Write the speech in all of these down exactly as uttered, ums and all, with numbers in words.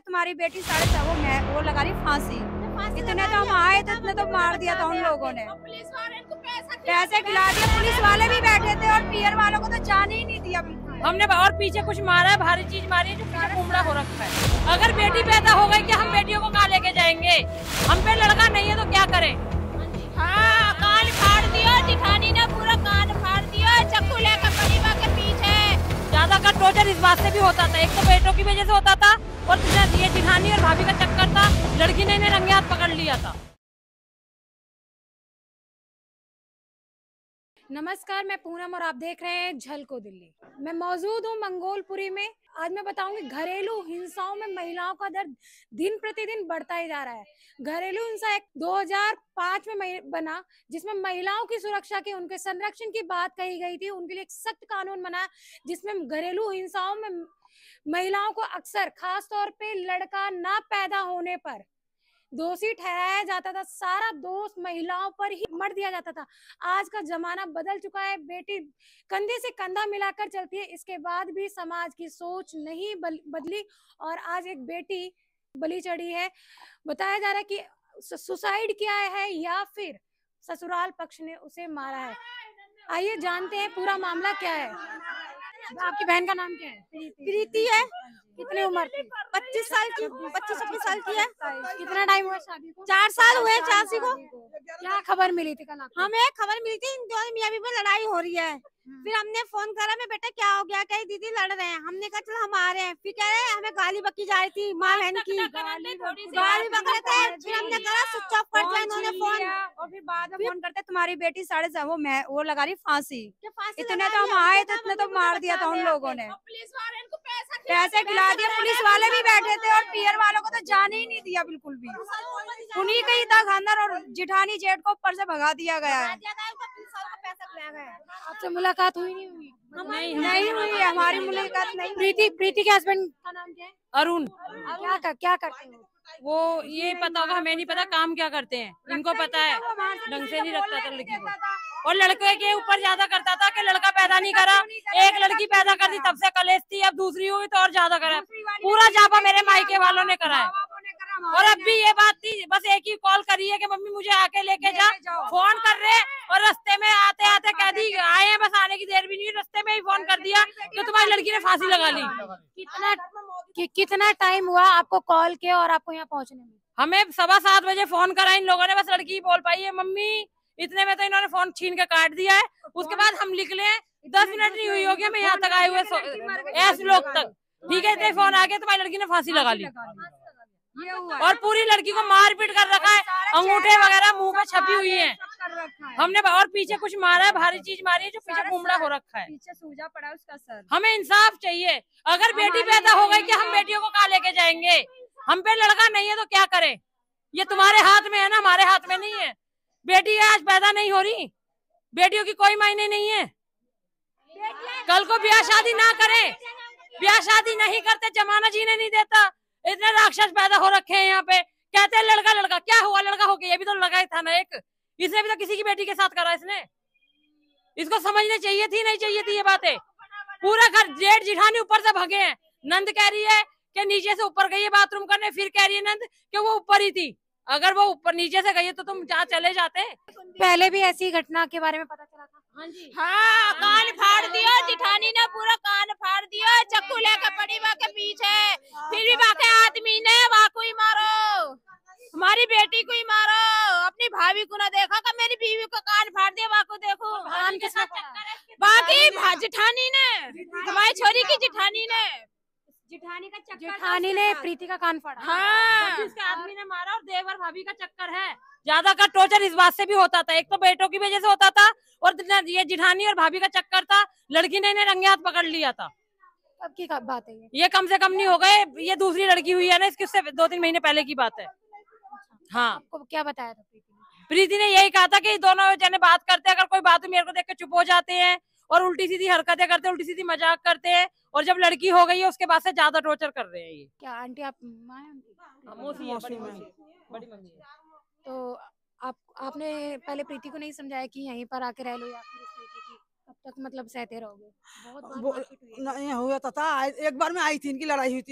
तुम्हारी बेटी साढ़े छह वो मैं वो लगा रही फांसी। इतने तो हम आए थे, इतने तो मार दिया था उन लोगों ने, पैसे खिला दिए। पुलिस वाले भी बैठे थे और पियर वालों को तो जाने ही नहीं दिया बिल्कुल। हमने और पीछे कुछ मारा है, भारी चीज मारी है जो पीछे कुमड़ा हो रखा है। अगर बेटी पैदा हो गई, क्या हम बेटियों को कहाँ लेके जाएंगे? हम पे लड़का नहीं है तो क्या करें? हाँ, कान फाड़ दिया, जिठानी ने पूरा कान फाड़ दिया, चाकू लेकर परिवार के पीछे। ज्यादातर टॉर्चर इस बात से भी होता था, एक तो बेटों की वजह से होता था और ये जिठानी और भाभी का चक्कर था, लड़की ने इन्हें रंगे हाथ पकड़ लिया था। नमस्कार, मैं पूनम और आप देख रहे हैं झलको दिल्ली। मैं मौजूद हूँ मंगोलपुरी में। आज मैं बताऊंगी घरेलू हिंसाओं में महिलाओं का दर्द दिन प्रतिदिन बढ़ता ही जा रहा है। घरेलू हिंसा एक दो हज़ार पाँच में बना, जिसमें महिलाओं की सुरक्षा की, उनके संरक्षण की बात कही गई थी। उनके लिए एक सख्त कानून बना जिसमें घरेलू हिंसाओं में महिलाओं को अक्सर खास तौर पे लड़का ना पैदा होने पर दोषी ठहराया जाता था। सारा दोष महिलाओं पर ही मर दिया जाता था। आज का जमाना बदल चुका है, बेटी कंधे से कंधा मिलाकर चलती है। इसके बाद भी समाज की सोच नहीं बदली और आज एक बेटी बलि चढ़ी है। बताया जा रहा है कि सुसाइड किया है या फिर ससुराल पक्ष ने उसे मारा है। आइए जानते हैं पूरा मामला क्या है। आपकी बहन का नाम क्या है? प्रीति है। कितनी उम्र थी? पच्चीस साल की, पच्चीस छब्बीस साल की है। कितना टाइम हुआ शादी को? चार साल हुए चाची को। क्या खबर मिली थी कल आपको? हमें खबर मिली थी इन दोनों मियां बीवी में लड़ाई हो रही है। फिर हमने फोन करा, मैं बेटा क्या हो गया? कही दीदी लड़ रहे हैं। हमने कहा चल हम आ रहे हैं। फिर कह रहे हमें गाली बकी जा रही थी माँ बहन की, गाली बक रहे थे। फिर हमने कहा स्विच ऑफ कर दिया इन्होंने फोन और फिर बाद में फोन करते तुम्हारी बेटी साढ़े छह वो मैं वो लगा रही फांसी। इतने तो हम आए थे, इतने तो मार दिया था उन लोगों ने, पैसे खिला दिए। पुलिस वाले भी बैठे थे और पियर वालों को तो जाने ही नहीं दिया बिल्कुल भी। उन्हीं का ही था खानदान और जिठानी जेठ को ऊपर से भगा दिया गया है। आपसे मुलाकात हुई नहीं हुई? नहीं नहीं हुई, हमारी मुलाकात नहीं। प्रीति प्रीति के हस्बैंड का नाम क्या है? अरुण। क्या कर, क्या करते हैं वो? ये पता होगा, हमें नहीं पता काम क्या करते हैं। इनको पता है, ढंग से नहीं रखता था लड़की को और लड़के के ऊपर ज्यादा करता था कि लड़का पैदा नहीं करा। एक लड़की पैदा कर दी तब से कलेश थी, अब दूसरी हुई तो और ज्यादा करा। पूरा जापा मेरे मायके वालों ने करा है। और अब भी ये बात थी, बस एक ही कॉल करी है कि मम्मी मुझे आके लेके जा। फोन कर रहे और रास्ते में आते आते कह दी आए हैं, बस आने की देर भी नहीं, रास्ते में ही फोन कर दिया कि तुम्हारी लड़की ने फांसी लगा ली। कितना कि, कितना टाइम हुआ आपको कॉल के और आपको यहाँ पहुँचने में? हमें सवा सात बजे फोन करा इन लोगों ने, बस लड़की बोल पाई है मम्मी। इतने में तो इन्होंने फोन छीन के काट दिया है। उसके बाद हम निकले, दस मिनट नहीं हुई होगी हमें यहाँ तक आए हुए ऐसे लोग तक। ठीक है, इतने फोन आ गए तुम्हारी लड़की ने फांसी लगा ली और पूरी लड़की को मार पीट कर रखा है, अंगूठे वगैरह मुंह पे छपी हुई हैं। हमने और पीछे कुछ मारा है, भारी चीज मारी है जो पीछे कुमड़ा हो रखा है। पीछे सूजा पड़ा उसका सर। हमें इंसाफ चाहिए। अगर बेटी पैदा हो गई, क्या हम बेटियों को कहाँ लेके जाएंगे? हम पे लड़का नहीं है तो क्या करें? ये तुम्हारे हाथ में है ना, हमारे हाथ में नहीं है। बेटी आज पैदा नहीं हो रही, बेटियों की कोई मायने नहीं है। कल को ब्याह शादी ना करें, ब्याह शादी नहीं करते, जमाना जीने नहीं देता। इतने राक्षस पैदा हो रखे हैं यहाँ पे। कहते हैं लड़का लड़का, क्या हुआ लड़का हो गया? ये भी तो लड़का ही था ना एक, इसने भी तो किसी की बेटी के साथ करा। इसने इसको समझने चाहिए थी, नहीं चाहिए थी ये बातें। पूरा घर जेठ जिठानी ऊपर से भगे हैं। नंद कह रही है कि नीचे से ऊपर गई है बाथरूम करने, फिर कह रही है नंद कि वो ऊपर ही थी। अगर वो ऊपर नीचे से गई है तो तुम जहाँ चले जाते। पहले भी ऐसी घटना के बारे में पता चला था? हाँ जी। हाँ, कान फाड़ दिया, जिठानी ने पूरा कान फाड़ दिया, चाकू लेकर परिवार के पीछे। फिर भी बाकी आदमी ने वाकू ही मारो, हमारी बेटी को ही मारो, अपनी भाभी को ना देखा कि मेरी बीवी को कान फाड़ दिया। वाकू देखो, बाकी जिठानी ने, हमारी छोरी की जिठानी ने जिठानी का चक्कर, जिठानी ने प्रीति का कान फाड़ा। हाँ, जिसके आदमी ने मारा और देवर भाभी का चक्कर है। ज्यादा का टॉर्चर इस बात से भी होता था, एक तो बेटों की वजह से होता था और ये जिठानी और भाभी का चक्कर था, लड़की ने इन्हें रंगे हाथ पकड़ लिया था। अब की बात है ये? ये कम से कम नहीं हो गए, ये दूसरी लड़की हुई है ना, इसकी उससे दो तीन महीने पहले की बात है। हाँ, आपको क्या बताया था प्रीति ने? प्रीति ने यही कहा था कि दोनों जने बात करते हैं, अगर कोई बात मेरे को देख के चुप हो जाते हैं और उल्टी सीधी हरकतें करते हैं, उल्टी सीधी मजाक करते हैं, और जब लड़की हो गई है उसके बाद से ज्यादा टॉर्चर कर रहे हैं ये। क्या आंटी आप माँ हैं उनकी? मौसी है, बड़ी मौसी, बड़ी मम्मी है। तो आप आपने पहले प्रीति को नहीं समझाया कि यहीं पर आके रह लो या फिर इस तरीके की कब तक मतलब सहते रहोगे? बहुत बार नहीं हुआ था, था एक बार में आई थी, इनकी लड़ाई हुई थी,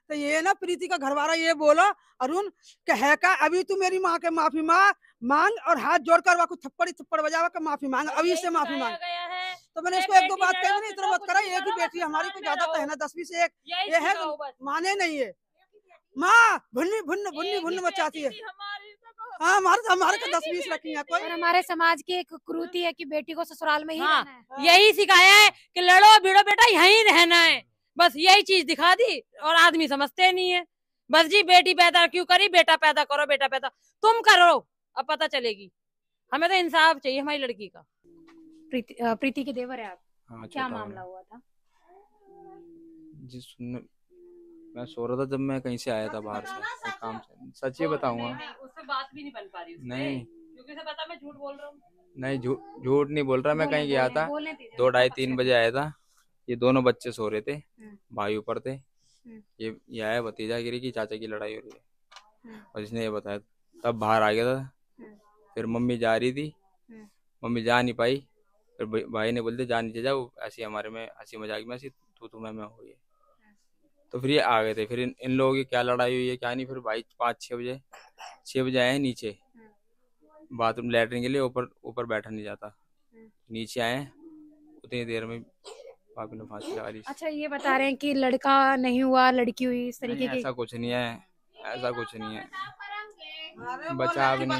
तो ये ना प्रीति का घरवाला ये बोला अरुण कि है का अभी तू मेरी माँ के माफी मांग मांग और हाथ जोड़ कर वाको थप्पड़ थप्पड़ बजावा के माफी मांग, अभी से माफी मांग। तो मैंने इसको एक दो बात कही, मैंने इतना मत करा, एक ही बेटी हमारी को ज्यादा तो है ना, दसवीं से एक ये है माने नहीं है माँ, भुन्नी भुन्न भुन्नी भुन्न मचाती है। हाँ हमारे हमारे को दस बीस रखी है कोई। और हमारे समाज की एक कुरीति है कि बेटी को ससुराल में ही हाँ, रहना है। यही सिखाया है कि लड़ो भिड़ो बेटा यहीं रहना है, बस यही चीज दिखा दी और आदमी समझते नहीं है। बस जी बेटी पैदा क्यों करी, बेटा पैदा करो, बेटा पैदा तुम करो, अब पता चलेगी। हमें तो इंसाफ चाहिए हमारी लड़की का। प्रीति अ, प्रीति के देवर है आप। हाँ, क्या छोटा मामला वाला। हुआ था? जी सुन, मैं सो रहा था जब मैं कहीं से आया था बाहर से एक काम से, सच ही बताऊंगा। उससे बात भी नहीं बन पा रही उससे, नहीं क्योंकि उसे पता मैं झूठ बोल रहा हूँ। नहीं झूठ झूठ नहीं बोल रहा, मैं बोले- कहीं गया बोले- था, बोलने दीजिए, दो ढाई पक्ष तीन में। बजे आया था। ये दोनों बच्चे सो रहे थे, हम्म। भाई ऊपर थे। हम्म। ये ये आया भतीजा गिरी की चाचा की लड़ाई हो रही है, हम्म। और इसने ये बताया, तब बाहर आ गया था। हम्म। फिर मम्मी जा रही थी, हम्म। मम्मी जा नहीं पाई, फिर भाई- भाई ने बोलते जा नीचे जाओ, ऐसी हमारे में हंसी मजाक में ऐसी तू तुम्हें में हुई है। तो फिर ये आ गए थे, फिर इन, इन लोगों की क्या लड़ाई हुई है क्या नहीं। फिर भाई पाँच छः बजे छः बजे आए हैं नीचे बाथरूम लैटरिन के लिए, ऊपर ऊपर बैठा नहीं जाता, नीचे आए उतनी देर में भाभी ने फांसी लगा ली। अच्छा ये बता रहे हैं कि लड़का नहीं हुआ लड़की हुई, इस तरीके नहीं, की। ऐसा कुछ नहीं है, ऐसा कुछ नहीं है, बचा भी नहीं,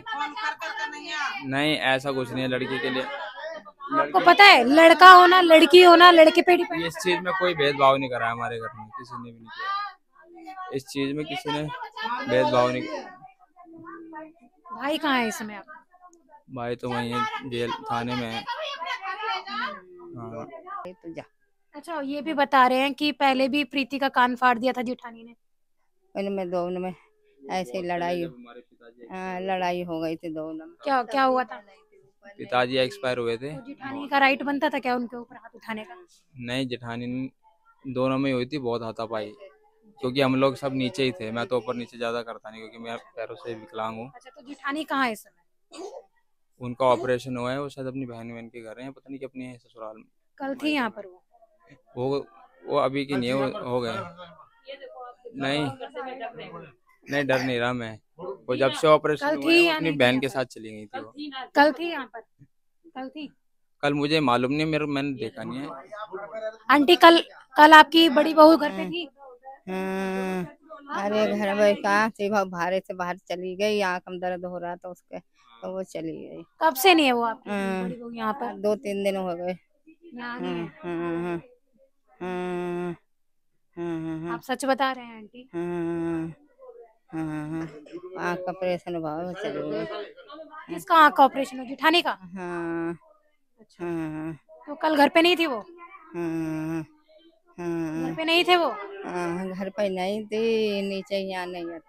नहीं ऐसा कुछ नहीं है लड़की के लिए। आपको पता है लड़का होना लड़की होना लड़के पे डिपेंड। इस चीज में कोई भेदभाव नहीं करा है हमारे घर में, किसी ने भी नहीं किया इस चीज में, किसी ने भेदभाव नहीं किया। भाई कहाँ है इसमें आप? भाई तो वही है, जेल थाने में है। हाँ। अच्छा ये भी बता रहे हैं कि पहले भी प्रीति का कान फाड़ दिया था जेठानी ने। उनमें दोनों में ऐसे लड़ाई हाँ, लड़ाई हो गई थी दोनों में। क्या क्या हुआ था? पिताजी एक्सपायर हुए थे। तो जेठानी का राइट बनता था क्या उनके ऊपर हाथ उठाने का? नहीं, जेठानी दोनों में हुई थी, बहुत हाथापाई, क्योंकि हम लोग सब नीचे ही थे। मैं तो ऊपर नीचे ज्यादा करता नहीं, क्योंकि मैं पैरों से विकलांग हूँ। अच्छा तो जेठानी कहाँ है इस समय? उनका ऑपरेशन हुआ है, वो शायद अपनी बहन बहन के घर है, पता नहीं कि अपनी है ससुराल में। कल थी यहाँ पर वो? वो वो अभी की नहीं है, वो हो गए। नहीं नहीं डर नहीं रहा मैं, वो जब से ऑपरेशन कल हुआ थी है, या वो अपनी नहीं बहन थी के यहाँ साथ चली गई थी। वो कल थी यहाँ पर? कल थी? कल मुझे मालूम नहीं, मेरे मैंने देखा नहीं है। आंटी कल कल आपकी बड़ी बहू घर पे थी? हाँ, अरे घर में कहाँ से भारे से बाहर चली गई, आँख में दर्द हो रहा था उसके, तो वो चली गई। कब से नहीं है वो आपकी हाँ। बड़ी बहू यहाँ पर? दो तीन दिन हो गए। यहाँ नहीं है? हाँ, हाँ, हाँ, हाँ, हाँ, आप सच बता रहे हैं आंटी? हाँ, हाँ, हाँ, आँख का ऑपरेशन हुआ, वो चली गई। किसका आँख का ऑपरेशन हो? जेठानी का? हाँ, अच्छा हाँ, तो कल घर पे नहीं थी वो? हाँ, हाँ, घर पे नहीं थे वो? हाँ, घर पे नहीं थी, नीचे यहाँ नहीं आती।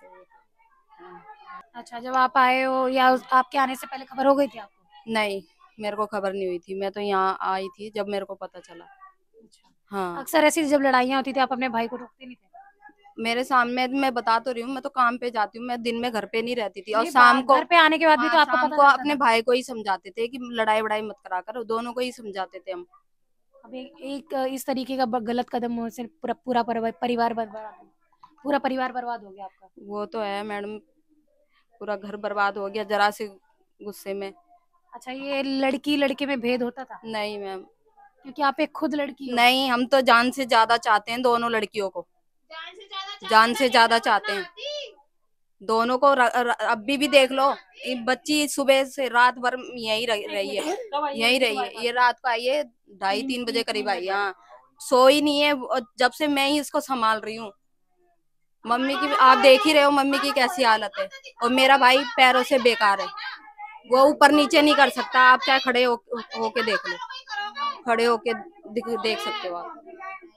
अच्छा जब आप आए हो या उस- आपके आने से पहले खबर हो गई थी आपको? नहीं, मेरे को खबर नहीं हुई थी, मैं तो यहाँ आई थी जब मेरे को पता चला। हाँ, अक्सर ऐसी जब लड़ाइयाँ होती थी आप अपने भाई को रोकते नहीं थे? मेरे सामने मैं बता तो रही हूँ, मैं तो काम पे जाती हूँ, मैं दिन में घर पे नहीं रहती थी, और नहीं, शाम बात- को घर पे आने के बाद भी तो हाँ, आपको शाम पता को चलता अपने था। भाई को ही समझाते थे कि लड़ाई वड़ाई मत करा कर, दोनों को ही समझाते थे हम। अब एक, एक इस तरीके का ब- गलत कदम होने से पूरा पूरा परिवार परिवार बर्बाद पूरा परिवार बर्बाद हो गया आपका। वो तो है मैडम, पूरा घर बर्बाद हो गया जरा से गुस्से में। अच्छा ये लड़की लड़के में भेद होता था? नहीं मैम, क्योंकि आप एक खुद लड़की हो। नहीं, हम तो जान से ज्यादा चाहते हैं दोनों लड़कियों को, जान से ज्यादा चाहते हैं दोनों को। र- र- अभी भी देख लो, ये बच्ची सुबह से रात भर यही रह- रही है, यही रही है। ये रात को आई है, ढाई तीन बजे करीब आई, हाँ, सोई नहीं है, और जब से मैं ही इसको संभाल रही हूँ। मम्मी की आप देख ही रहे हो मम्मी की कैसी हालत है, और मेरा भाई पैरों से बेकार है, वो ऊपर नीचे नहीं कर सकता। आप चाहे खड़े हो होके देख लो, खड़े होके देख, देख सकते हो आप।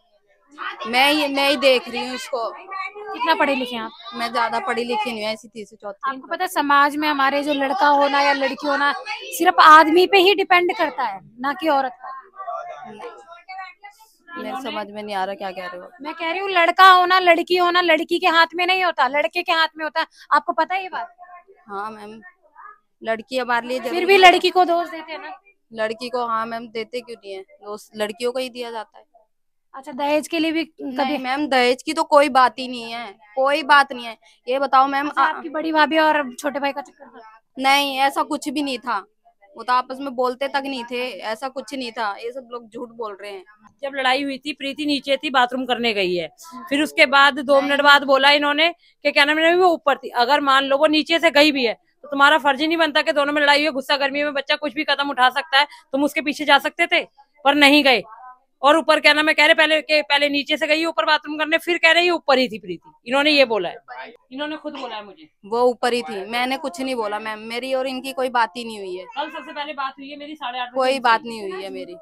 मैं ही मैं ही देख रही हूँ इसको। कितना पढ़े लिखे हैं आप? मैं ज्यादा पढ़ी लिखी नहीं हूँ, ऐसी तीसरी चौथी। आपको पता है समाज में हमारे जो लड़का होना या लड़की होना सिर्फ आदमी पे ही डिपेंड करता है, ना कि औरत पर। मेरे समझ में नहीं आ रहा क्या कह रहे हो। मैं कह रही हूँ लड़का होना लड़की होना लड़की के हाथ में नहीं होता, लड़के के हाथ में होता है। आपको पता है ये बात? हाँ मैम, लड़की हमारे लिए फिर जरूरी भी है। लड़की को दोष देते हैं ना? लड़की को हाँ मैम देते क्यों नहीं है, दोस्त लड़कियों को ही दिया जाता है। अच्छा, दहेज के लिए भी कभी? नहीं मैम, दहेज की तो कोई बात ही नहीं है, कोई बात नहीं है। ये बताओ मैम, अच्छा, आपकी बड़ी भाभी और छोटे भाई का चक्कर था? नहीं ऐसा कुछ भी नहीं था, वो तो आपस में बोलते तक नहीं थे, ऐसा कुछ नहीं था, ये सब लोग झूठ बोल रहे हैं। जब लड़ाई हुई थी, प्रीति नीचे थी, बाथरूम करने गई है, फिर उसके बाद दो मिनट बाद बोला इन्होंने कि क्या नाम है, वो ऊपर थी। अगर मान लो वो नीचे से गई भी है तो तुम्हारा फर्ज ही नहीं बनता कि दोनों में लड़ाई हुई, गुस्सा गर्मी में बच्चा कुछ भी कदम उठा सकता है, तुम उसके पीछे जा सकते थे, पर नहीं गए। और ऊपर क्या नाम है, कह रहे पहले के पहले नीचे से गई ऊपर बाथरूम करने, फिर कह रहे ये ऊपर ही थी प्रीति। इन्होंने ये बोला है, इन्होंने खुद बोला है मुझे। वो ऊपर ही थी, मैंने कुछ नहीं बोला मैम, मेरी और इनकी कोई बात ही नहीं हुई है। कल सबसे पहले बात हुई है मेरी साढ़े आठ बजे। कोई बात नहीं हुई है मेरी,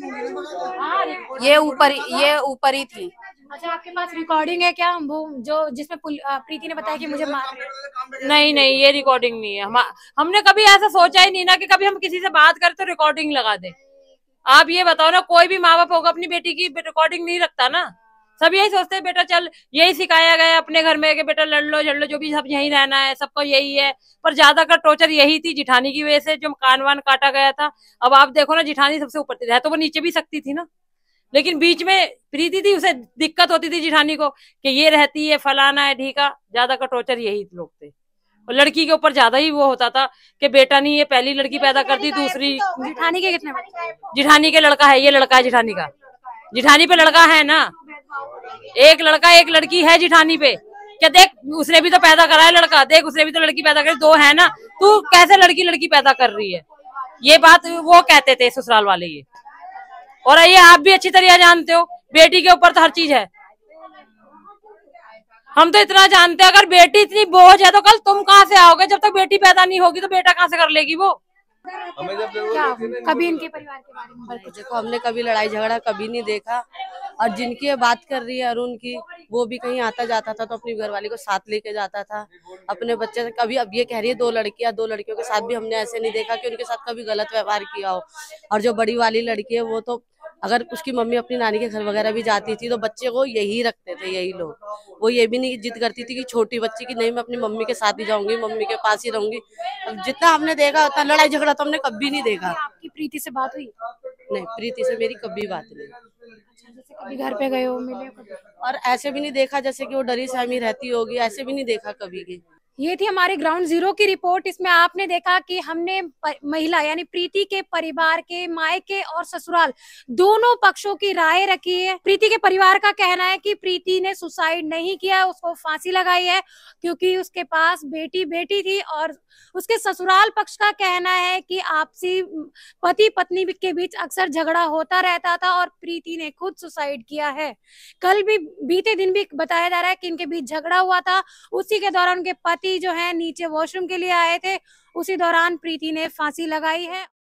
ये ऊपर ये ऊपर ही थी। अच्छा, आपके पास रिकॉर्डिंग है क्या, वो जो जिसमें पुल- अ, प्रीति ने बताया कि मुझे मार रहे हैं? नहीं नहीं, ये रिकॉर्डिंग नहीं है। हम हमने कभी ऐसा सोचा ही नहीं ना कि कभी हम किसी से बात करें तो रिकॉर्डिंग लगा दे। आप ये बताओ ना, कोई भी माँ बाप होगा अपनी बेटी की रिकॉर्डिंग नहीं रखता ना। सब यही सोचते हैं बेटा चल, यही सिखाया गया है अपने घर में कि बेटा लड़ लो झड़ लो, जो भी सब यही रहना है, सबको यही है। पर ज्यादातर टॉर्चर यही थी जिठानी की वजह से, जो कान वान काटा गया था। अब आप देखो ना, जिठानी सबसे ऊपर थी, तो वो नीचे भी सकती थी ना, लेकिन बीच में प्रीति थी, उसे दिक्कत होती थी जिठानी को कि ये रहती है फलाना है ढीका। ज्यादा का टॉर्चर यही लोग थे, और लड़की के ऊपर ज्यादा ही वो होता था कि बेटा नहीं, ये पहली लड़की पैदा कर दी, दूसरी। जिठानी के कितने बच्चे? जिठानी के लड़का है, ये लड़का है जिठानी का, जिठानी पे लड़का है ना, एक लड़का एक लड़की है जिठानी पे। क्या देख, उसने भी तो पैदा करा है लड़का, देख उसने भी तो लड़की पैदा करी, दो है ना, तू कैसे लड़की लड़की पैदा कर रही है। ये बात वो कहते थे ससुराल वाले ये। और ये आप भी अच्छी तरह जानते हो, बेटी के ऊपर तो हर चीज है। हम तो इतना जानते हैं, अगर बेटी इतनी बोझ है तो कल तुम कहाँ से आओगे? जब तक बेटी पैदा नहीं होगी तो बेटा कहाँ से कर लेगी वो? क्या कभी इनके परिवार के बारे में नहीं, देखो हमने कभी लड़ाई झगड़ा कभी नहीं देखा। और जिनकी ये बात कर रही है अरुण की, वो भी कहीं आता जाता था तो अपनी घरवाली को साथ लेके जाता था, अपने बच्चे से। कभी अब ये कह रही है दो लड़कियां, दो लड़कियों के साथ भी हमने ऐसे नहीं देखा कि उनके साथ कभी गलत व्यवहार किया हो। और जो बड़ी वाली लड़की है वो तो, अगर उसकी मम्मी अपनी नानी के घर वगैरह भी जाती थी तो बच्चे को यही रखते थे यही लोग। वो ये भी नहीं जिद करती थी कि छोटी बच्ची की नहीं, मैं अपनी मम्मी के साथ ही जाऊंगी, मम्मी के पास ही रहूंगी। अब जितना हमने देखा उतना लड़ाई झगड़ा तो हमने कभी नहीं देखा। आपकी प्रीति से बात हुई? नहीं, प्रीति से मेरी कभी बात नहीं। अच्छा, जैसे कभी घर पे गए हो, मिले हो कभी? और ऐसे भी नहीं देखा जैसे कि वो डरी सहमी रहती होगी, ऐसे भी नहीं देखा कभी की। ये थी हमारे ग्राउंड जीरो की रिपोर्ट। इसमें आपने देखा कि हमने महिला यानी प्रीति के परिवार के मायके और ससुराल दोनों पक्षों की राय रखी है। प्रीति के परिवार का कहना है कि प्रीति ने सुसाइड नहीं किया, उसको फांसी लगाई है क्योंकि उसके पास बेटी बेटी थी। और उसके ससुराल पक्ष का कहना है कि आपसी पति पत्नी के बीच अक्सर झगड़ा होता रहता था और प्रीति ने खुद सुसाइड किया है। कल भी, बीते दिन भी बताया जा रहा है कि इनके बीच झगड़ा हुआ था। उसी के दौरान उनके पति जो है नीचे वॉशरूम के लिए आए थे, उसी दौरान प्रीति ने फांसी लगाई है।